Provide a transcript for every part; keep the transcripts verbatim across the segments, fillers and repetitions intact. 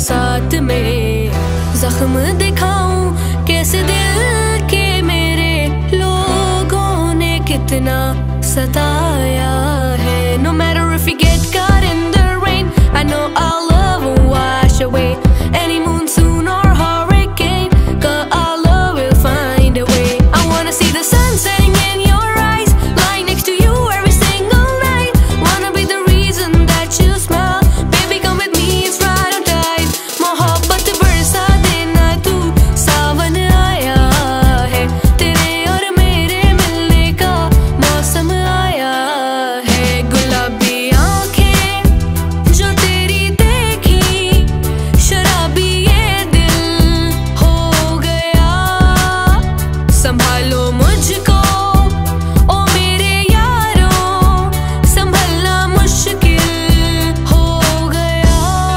साथ में जख्म दिखाऊं कैसे दिल के मेरे लोगों ने कितना सताया है। No matter if we get caught in the rain, I know our love will wash away any monsoon or hurricane, 'cause our love will find a way. I wanna see the sun setting in your eyes, lying next to you every single night. Wanna be the reason that you smile, baby come with me, it's right on time. मोहब्बत बरसा देना तू, सावन आया है, तेरे और मेरे मिलने का मौसम आया है। गुलाबी आंखें जो तेरी देखी, शराबी ये दिल हो गया। संभालो मुझको ओ मेरे यारों, संभलना मुश्किल हो गया।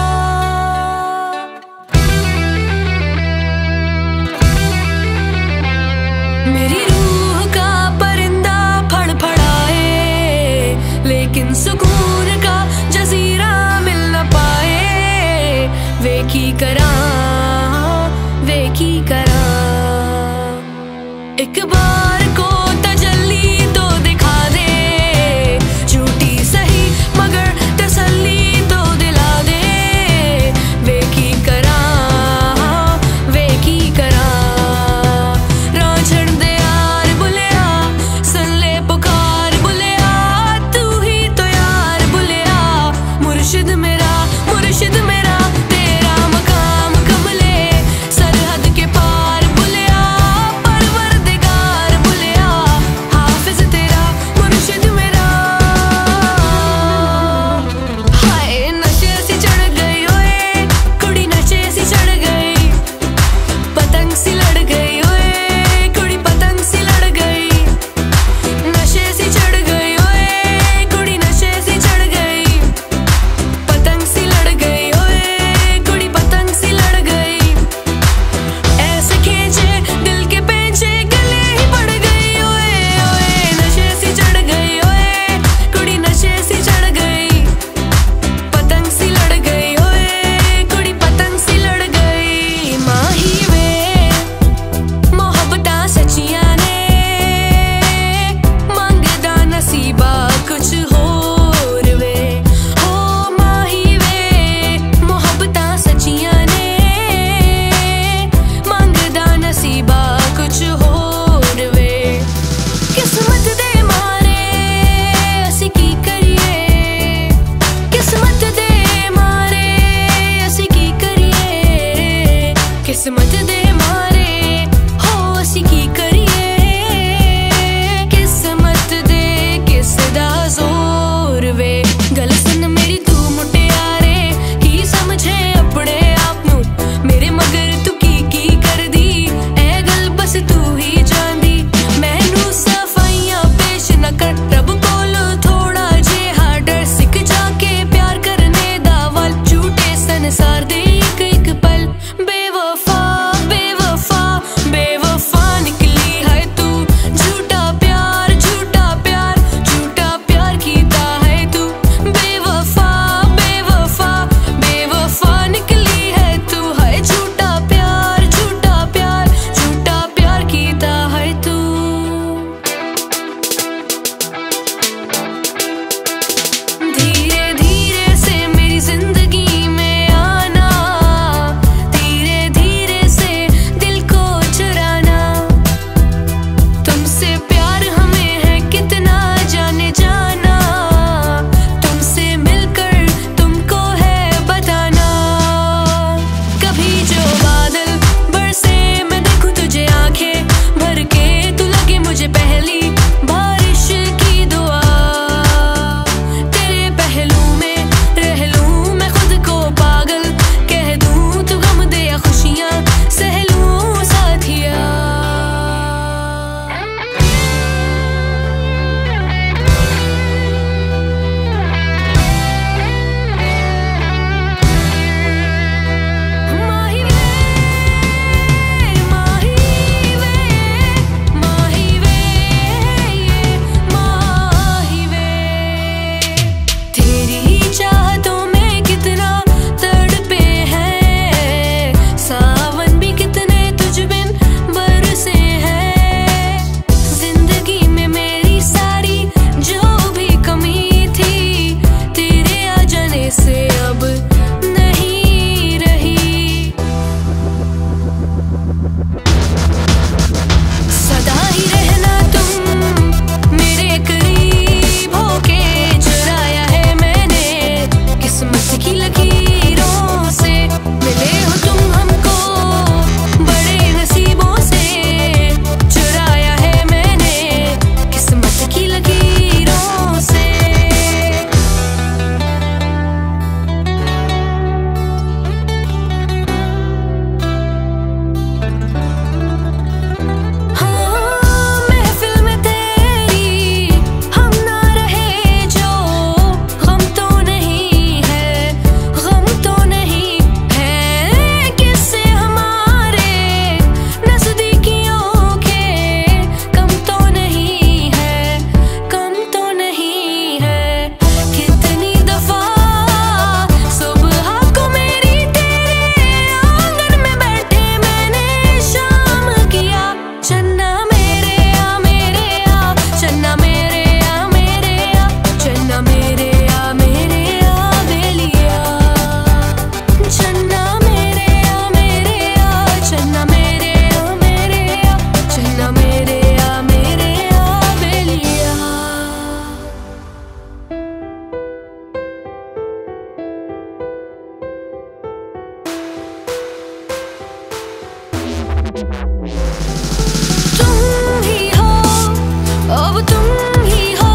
मेरी रूह का परिंदा फड़फड़ाए, लेकिन सुकून का जजीरा मिल न पाए। वे की करा वे की करा एक बार को तजल्ली तो दिखा दे, झूठी सही मगर तसल्ली तो दिला दे। वे की करा वे की करा रांझण दे यार बुलिया, सुन ले पुकार बुलिया, तू ही तो यार बुलिया। मुर्शिद मेरा मुर्शिद मेरा, तेरा मकाम कमले सरहद के पार बुलिया। परवरदिगार बुलिया, हाफिज तेरा मुर्शिद मेरा। हाय नशे सी चढ़ गई ओए, कुड़ी नशे सी चढ़ गई, पतंग सी लड़ गई ओए, कुड़ी पतंग सी लड़ गई। नशे सी चढ़ गई ओए, कुड़ी नशे सी चढ़ गई, पतंग सी लड़ गई ओए, कुड़ी पतंग सी लड़ गई। ऐसे खींचे दिल के पेंचे, गले ही पड़ गई ओए ओए। नशे सी चढ़ गई ओए, कुड़ी नशे सी चढ़ गई, पतंग सी लड़ गई ओए, कुड़ी पतंग सी लड़ गई। माही वे मोहब्बतां सच्चियां ने, मंगदा नसीबा कुछ होर वे। हो माही वे मोहब्बतां सच्चियां ने, मंगदा नसीबा कुछ होर वे। किस्मत दे मारे असी की करिए, किस्मत दे मारे असी की करिए, किस्मत दे मारे हो असी की करिए। किस्मत दे किस दा जोर वे, गल सुन मेरी तू मुटियारे, की समझे अपने आप नू, मेरे मगर तू की की कर दी, ए गल बस तू ही जानदी। मैनू सफाइयां पेश न कर, रब कोलो थोड़ा जिहा डर, सिख जाके प्यार करने दा वल, झूठे संसार दे एक एक पल। बेवफा तुम ही हो, अब तुम ही हो।